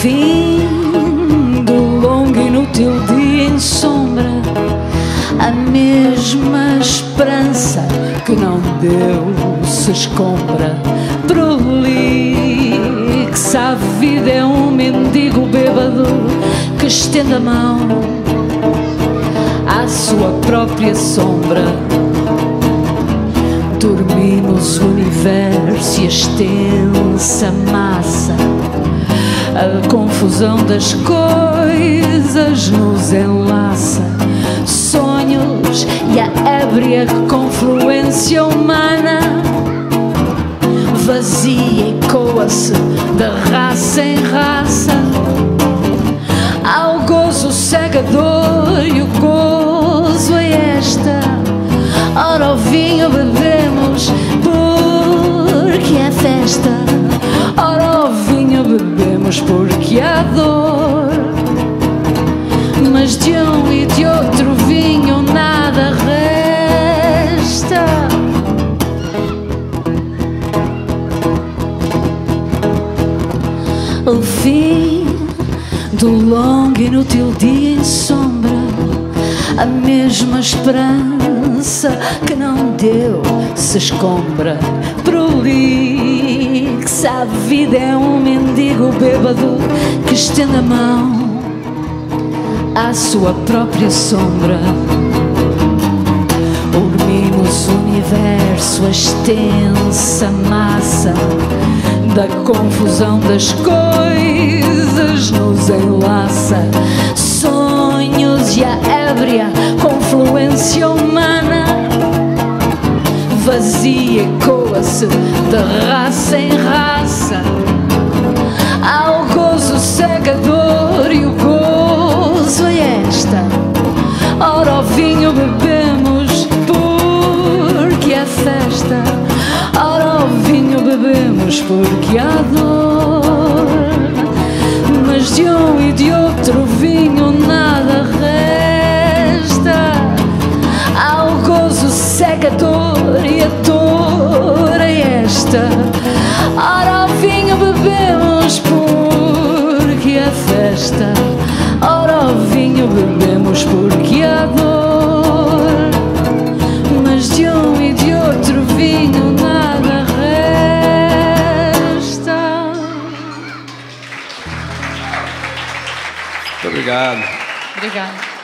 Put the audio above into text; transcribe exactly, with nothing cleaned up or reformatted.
fim do longo e inútil dia em sombra, a mesma esperança que não deu se escombra. Prolixa, a vida é um mendigo bêbado que estende a mão à sua própria sombra. Dormimos o universo e a extensa massa, a confusão das coisas nos enlaça. Sonhos e a ébria confluência humana vazia e coa-se de raça em raça. Ao gozo cegador e o gozo é esta. Ora o vinho bebemos porque é festa. Ora o vinho bebemos porque há dor. Mas de um e de outro vinho nada resta. O fim do longo e inútil dia em sombra, a mesma esperança que não deu se escombra. Prolixa, a vida é um mendigo bêbado que estende a mão à sua própria sombra. Dormimos o universo, a extensa massa da confusão das coisas nos enlaça. Sonhos e a ébria confluência humana vazia e coa-se de raça em raça. Ao gozo cegador e o gozo é esta. Ora o vinho bebemos porque é festa. Ora o vinho bebemos porque há dor. Mas de um e de outro vinho nada resta. Ao gozo cegador e a dor é esta. Ora o vinho bebemos porque é festa. Ora o vinho bebemos porque há dor. Mas de um e de outro vinho nada resta. Muito obrigado. Obrigada.